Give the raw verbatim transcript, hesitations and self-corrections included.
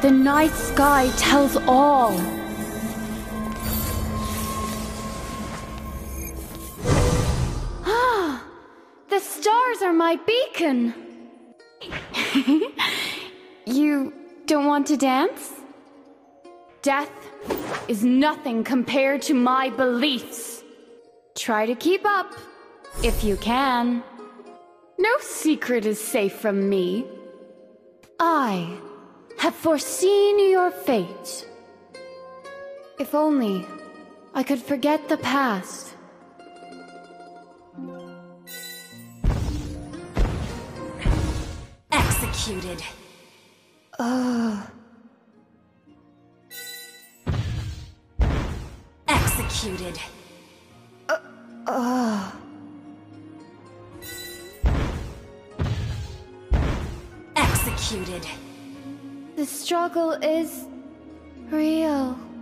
The night sky tells all. Ah, the stars are my beacon. You don't want to dance? Death is nothing compared to my beliefs. Try to keep up, if you can. No secret is safe from me. I have foreseen your fate. If only I could forget the past. Executed. Ugh. Executed. Uh, uh. Executed. The struggle is real.